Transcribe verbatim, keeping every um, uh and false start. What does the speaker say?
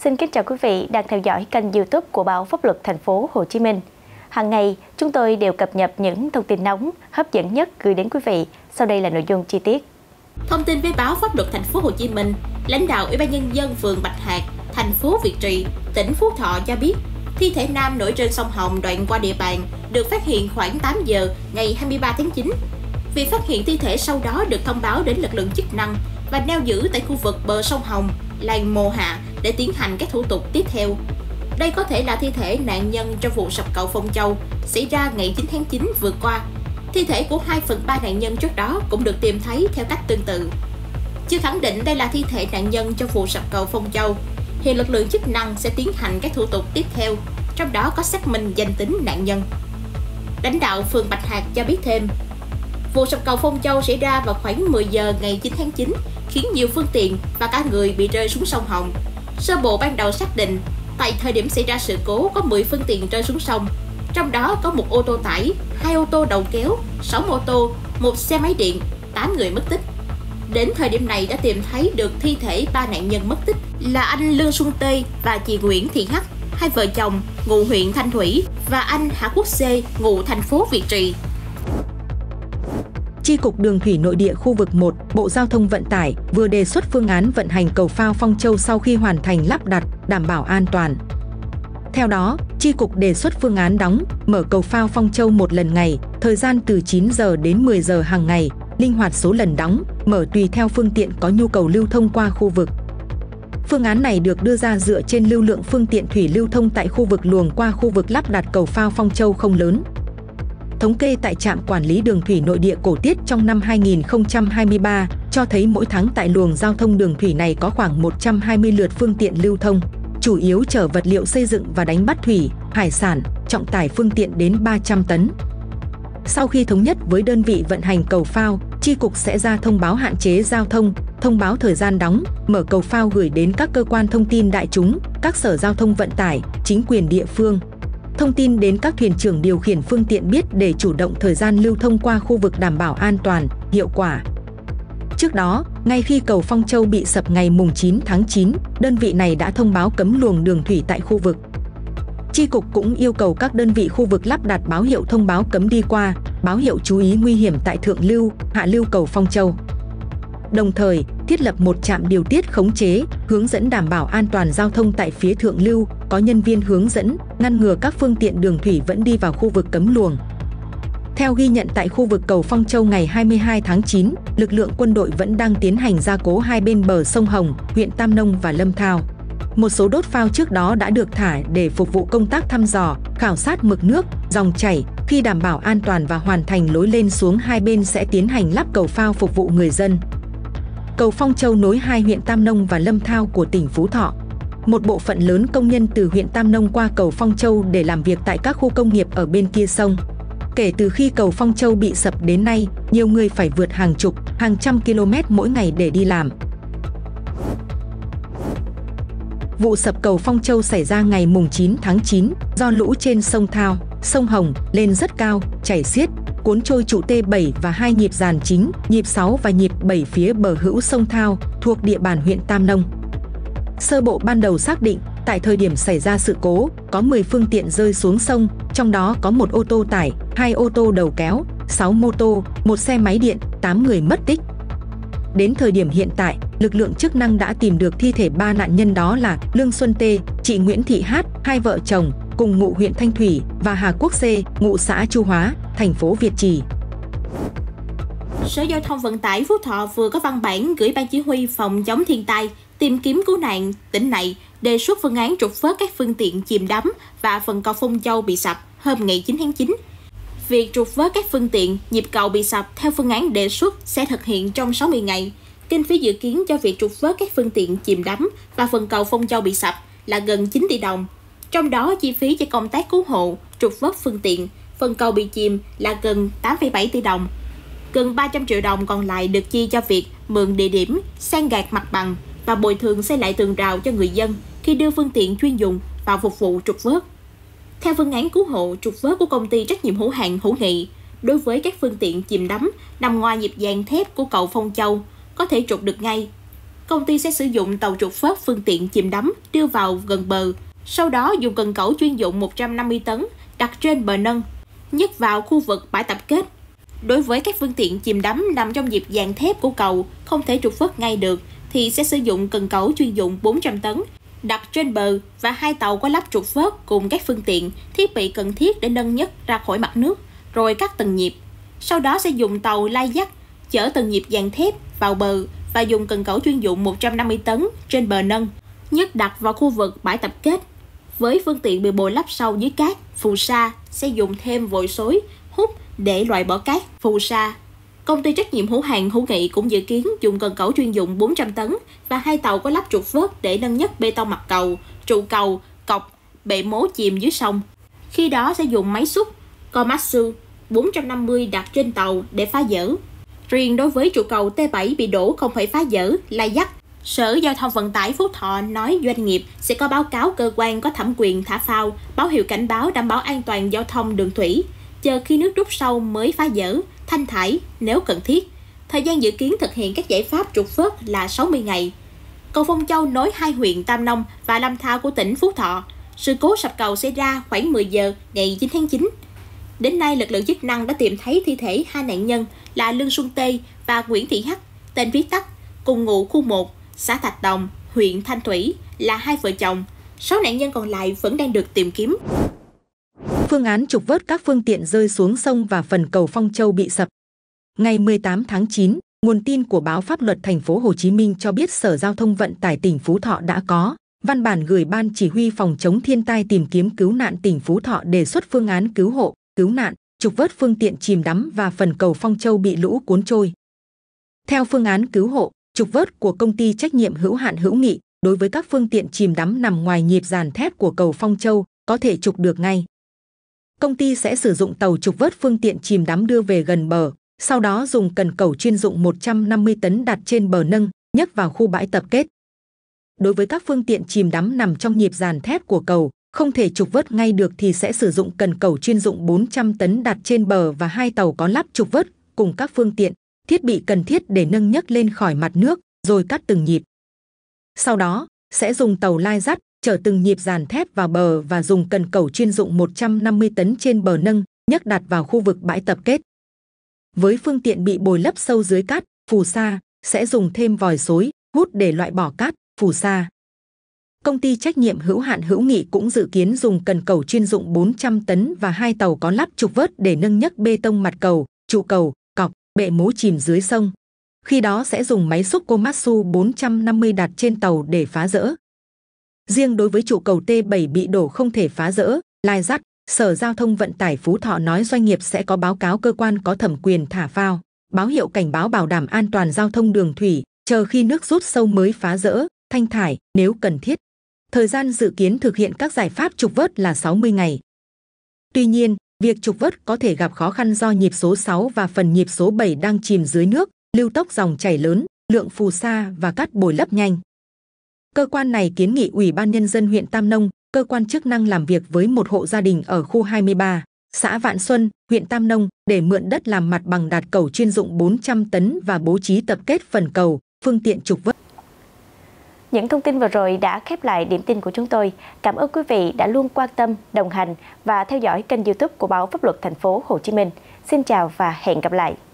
Xin kính chào quý vị đang theo dõi kênh YouTube của Báo Pháp luật Thành phố Hồ Chí Minh. Hàng ngày, chúng tôi đều cập nhật những thông tin nóng, hấp dẫn nhất gửi đến quý vị. Sau đây là nội dung chi tiết. Thông tin với Báo Pháp luật Thành phố Hồ Chí Minh, lãnh đạo Ủy ban nhân dân phường Bạch Hạc, thành phố Việt Trì, tỉnh Phú Thọ cho biết, thi thể nam nổi trên sông Hồng đoạn qua địa bàn được phát hiện khoảng tám giờ ngày hai mươi ba tháng chín. Việc phát hiện thi thể sau đó được thông báo đến lực lượng chức năng và neo giữ tại khu vực bờ sông Hồng, làng Mồ Hạ để tiến hành các thủ tục tiếp theo. Đây có thể là thi thể nạn nhân trong vụ sập cầu Phong Châu xảy ra ngày chín tháng chín vừa qua. Thi thể của hai phần ba nạn nhân trước đó cũng được tìm thấy theo cách tương tự. Chưa khẳng định đây là thi thể nạn nhân trong vụ sập cầu Phong Châu, hiện lực lượng chức năng sẽ tiến hành các thủ tục tiếp theo, trong đó có xác minh danh tính nạn nhân. Lãnh đạo phường Bạch Hạc cho biết thêm, vụ sập cầu Phong Châu xảy ra vào khoảng mười giờ ngày chín tháng chín, khiến nhiều phương tiện và cả người bị rơi xuống sông Hồng. Sơ bộ ban đầu xác định, tại thời điểm xảy ra sự cố có mười phương tiện rơi xuống sông, trong đó có một ô tô tải, hai ô tô đầu kéo, sáu mô tô, một xe máy điện, tám người mất tích. Đến thời điểm này đã tìm thấy được thi thể ba nạn nhân mất tích là anh Lương Xuân Tê và chị Nguyễn Thị Hắc, hai vợ chồng ngụ huyện Thanh Thủy, và anh Hạ Quốc C ngụ thành phố Việt Trì. Chi cục Đường thủy nội địa khu vực một, Bộ Giao thông Vận tải vừa đề xuất phương án vận hành cầu phao Phong Châu sau khi hoàn thành lắp đặt, đảm bảo an toàn. Theo đó, Chi cục đề xuất phương án đóng, mở cầu phao Phong Châu một lần ngày, thời gian từ chín giờ đến mười giờ hàng ngày, linh hoạt số lần đóng, mở tùy theo phương tiện có nhu cầu lưu thông qua khu vực. Phương án này được đưa ra dựa trên lưu lượng phương tiện thủy lưu thông tại khu vực luồng qua khu vực lắp đặt cầu phao Phong Châu không lớn. Thống kê tại trạm quản lý đường thủy nội địa Cổ Tiết trong năm hai nghìn không trăm hai mươi ba cho thấy mỗi tháng tại luồng giao thông đường thủy này có khoảng một trăm hai mươi lượt phương tiện lưu thông, chủ yếu chở vật liệu xây dựng và đánh bắt thủy, hải sản, trọng tải phương tiện đến ba trăm tấn. Sau khi thống nhất với đơn vị vận hành cầu phao, Chi cục sẽ ra thông báo hạn chế giao thông, thông báo thời gian đóng, mở cầu phao gửi đến các cơ quan thông tin đại chúng, các sở giao thông vận tải, chính quyền địa phương. Thông tin đến các thuyền trưởng điều khiển phương tiện biết để chủ động thời gian lưu thông qua khu vực đảm bảo an toàn, hiệu quả. Trước đó, ngay khi cầu Phong Châu bị sập ngày mùng chín tháng chín, đơn vị này đã thông báo cấm luồng đường thủy tại khu vực. Chi cục cũng yêu cầu các đơn vị khu vực lắp đặt báo hiệu thông báo cấm đi qua, báo hiệu chú ý nguy hiểm tại thượng lưu, hạ lưu cầu Phong Châu. Đồng thời, thiết lập một trạm điều tiết khống chế, hướng dẫn đảm bảo an toàn giao thông tại phía thượng lưu, có nhân viên hướng dẫn, ngăn ngừa các phương tiện đường thủy vẫn đi vào khu vực cấm luồng. Theo ghi nhận tại khu vực cầu Phong Châu ngày hai mươi hai tháng chín, lực lượng quân đội vẫn đang tiến hành gia cố hai bên bờ sông Hồng, huyện Tam Nông và Lâm Thao. Một số đốt phao trước đó đã được thả để phục vụ công tác thăm dò, khảo sát mực nước, dòng chảy. Khi đảm bảo an toàn và hoàn thành lối lên xuống, hai bên sẽ tiến hành lắp cầu phao phục vụ người dân. Cầu Phong Châu nối hai huyện Tam Nông và Lâm Thao của tỉnh Phú Thọ. Một bộ phận lớn công nhân từ huyện Tam Nông qua cầu Phong Châu để làm việc tại các khu công nghiệp ở bên kia sông. Kể từ khi cầu Phong Châu bị sập đến nay, nhiều người phải vượt hàng chục, hàng trăm km mỗi ngày để đi làm. Vụ sập cầu Phong Châu xảy ra ngày mùng chín tháng chín do lũ trên sông Thao, sông Hồng lên rất cao, chảy xiết, cuốn trôi trụ T bảy và hai nhịp giàn chính, nhịp sáu và nhịp bảy phía bờ hữu sông Thao, thuộc địa bàn huyện Tam Nông. Sơ bộ ban đầu xác định, tại thời điểm xảy ra sự cố, có mười phương tiện rơi xuống sông, trong đó có một ô tô tải, hai ô tô đầu kéo, sáu mô tô, một xe máy điện, tám người mất tích. Đến thời điểm hiện tại, lực lượng chức năng đã tìm được thi thể ba nạn nhân, đó là Lương Xuân Tê, chị Nguyễn Thị Hát, hai vợ chồng, cùng ngụ huyện Thanh Thủy, và Hà Quốc C, ngụ xã Chu Hóa, thành phố Việt Trì. Sở Giao thông Vận tải Phú Thọ vừa có văn bản gửi Ban Chỉ huy Phòng chống thiên tai, tìm kiếm cứu nạn tỉnh này đề xuất phương án trục vớt các phương tiện chìm đắm và phần cầu Phong Châu bị sập hôm ngày chín tháng chín. Việc trục vớt các phương tiện nhịp cầu bị sập theo phương án đề xuất sẽ thực hiện trong sáu mươi ngày. Kinh phí dự kiến cho việc trục vớt các phương tiện chìm đắm và phần cầu Phong Châu bị sập là gần chín tỷ đồng. Trong đó, chi phí cho công tác cứu hộ, trục vớt phương tiện, phần cầu bị chìm là gần tám phẩy bảy tỷ đồng. Gần ba trăm triệu đồng còn lại được chi cho việc mượn địa điểm, san gạt mặt bằng và bồi thường xây lại tường rào cho người dân khi đưa phương tiện chuyên dùng vào phục vụ trục vớt. Theo phương án cứu hộ, trục vớt của công ty trách nhiệm hữu hạn Hữu Nghị, đối với các phương tiện chìm đắm nằm ngoài nhịp dàn thép của cầu Phong Châu, có thể trục được ngay. công ty sẽ sử dụng tàu trục vớt phương tiện chìm đắm đưa vào gần bờ, sau đó dùng cần cẩu chuyên dụng một trăm năm mươi tấn đặt trên bờ nâng, nhấc vào khu vực bãi tập kết. Đối với các phương tiện chìm đắm nằm trong nhịp dàn thép của cầu không thể trục vớt ngay được thì sẽ sử dụng cần cẩu chuyên dụng bốn trăm tấn đặt trên bờ và hai tàu có lắp trục vớt cùng các phương tiện, thiết bị cần thiết để nâng nhấc ra khỏi mặt nước, rồi cắt từng nhịp. Sau đó sẽ dùng tàu lai dắt chở từng nhịp dàn thép vào bờ và dùng cần cẩu chuyên dụng một trăm năm mươi tấn trên bờ nâng, nhấc đặt vào khu vực bãi tập kết. Với phương tiện bị bồi lấp sâu dưới cát, phù sa sẽ dùng thêm vòi xối, hút để loại bỏ cát, phù sa. Công ty trách nhiệm hữu hạn Hữu Nghị cũng dự kiến dùng cần cẩu chuyên dụng bốn trăm tấn và hai tàu có lắp trục vớt để nâng nhấc bê tông mặt cầu, trụ cầu, cọc, bệ mố chìm dưới sông. Khi đó sẽ dùng máy xúc Komatsu bốn trăm năm mươi đặt trên tàu để phá dỡ. Riêng đối với trụ cầu T bảy bị đổ không phải phá dỡ, lai dắt, Sở Giao thông Vận tải Phú Thọ nói doanh nghiệp sẽ có báo cáo cơ quan có thẩm quyền thả phao, báo hiệu cảnh báo đảm bảo an toàn giao thông đường thủy, chờ khi nước rút sâu mới phá dỡ, thanh thải nếu cần thiết. Thời gian dự kiến thực hiện các giải pháp trục vớt là sáu mươi ngày. Cầu Phong Châu nối hai huyện Tam Nông và Lâm Thao của tỉnh Phú Thọ. Sự cố sập cầu xảy ra khoảng mười giờ ngày chín tháng chín. Đến nay, lực lượng chức năng đã tìm thấy thi thể hai nạn nhân là Lương Xuân Tê và Nguyễn Thị Hắc, tên viết tắt, cùng ngụ khu một, xã Thạch Đồng, huyện Thanh Thủy, là hai vợ chồng. Sáu nạn nhân còn lại vẫn đang được tìm kiếm. Phương án trục vớt các phương tiện rơi xuống sông và phần cầu Phong Châu bị sập. Ngày mười tám tháng chín, nguồn tin của báo Pháp luật Thành phố Hồ Chí Minh cho biết Sở Giao thông Vận tải tỉnh Phú Thọ đã có văn bản gửi Ban Chỉ huy Phòng chống thiên tai tìm kiếm cứu nạn tỉnh Phú Thọ đề xuất phương án cứu hộ, cứu nạn, trục vớt phương tiện chìm đắm và phần cầu Phong Châu bị lũ cuốn trôi. Theo phương án cứu hộ, trục vớt của công ty trách nhiệm hữu hạn Hữu Nghị, đối với các phương tiện chìm đắm nằm ngoài nhịp dàn thép của cầu Phong Châu có thể trục được ngay. Công ty sẽ sử dụng tàu trục vớt phương tiện chìm đắm đưa về gần bờ, sau đó dùng cần cẩu chuyên dụng một trăm năm mươi tấn đặt trên bờ nâng, nhấc vào khu bãi tập kết. Đối với các phương tiện chìm đắm nằm trong nhịp dàn thép của cầu, không thể trục vớt ngay được thì sẽ sử dụng cần cẩu chuyên dụng bốn trăm tấn đặt trên bờ và hai tàu có lắp trục vớt cùng các phương tiện, thiết bị cần thiết để nâng nhấc lên khỏi mặt nước, rồi cắt từng nhịp. Sau đó, sẽ dùng tàu lai dắt, chở từng nhịp dàn thép vào bờ và dùng cần cẩu chuyên dụng một trăm năm mươi tấn trên bờ nâng, nhấc đặt vào khu vực bãi tập kết. Với phương tiện bị bồi lấp sâu dưới cát, phù sa, sẽ dùng thêm vòi xối, hút để loại bỏ cát, phù sa. Công ty trách nhiệm hữu hạn Hữu Nghị cũng dự kiến dùng cần cẩu chuyên dụng bốn trăm tấn và hai tàu có lắp trục vớt để nâng nhấc bê tông mặt cầu, trụ cầu, cọc, bệ mố chìm dưới sông. Khi đó sẽ dùng máy xúc Komatsu bốn trăm năm mươi đặt trên tàu để phá dỡ. Riêng đối với trụ cầu T bảy bị đổ không thể phá dỡ, lai dắt, Sở Giao thông Vận tải Phú Thọ nói doanh nghiệp sẽ có báo cáo cơ quan có thẩm quyền thả phao, báo hiệu cảnh báo bảo đảm an toàn giao thông đường thủy, chờ khi nước rút sâu mới phá dỡ, thanh thải nếu cần thiết. Thời gian dự kiến thực hiện các giải pháp trục vớt là sáu mươi ngày. Tuy nhiên, việc trục vớt có thể gặp khó khăn do nhịp số sáu và phần nhịp số bảy đang chìm dưới nước, lưu tốc dòng chảy lớn, lượng phù sa và cát bồi lấp nhanh. Cơ quan này kiến nghị Ủy ban Nhân dân huyện Tam Nông, cơ quan chức năng làm việc với một hộ gia đình ở khu hai mươi ba, xã Vạn Xuân, huyện Tam Nông để mượn đất làm mặt bằng đặt cẩu chuyên dụng bốn trăm tấn và bố trí tập kết phần cầu, phương tiện trục vớt. Những thông tin vừa rồi đã khép lại điểm tin của chúng tôi. Cảm ơn quý vị đã luôn quan tâm, đồng hành và theo dõi kênh YouTube của báo Pháp luật Thành phố Hồ Chí Minh. Xin chào và hẹn gặp lại.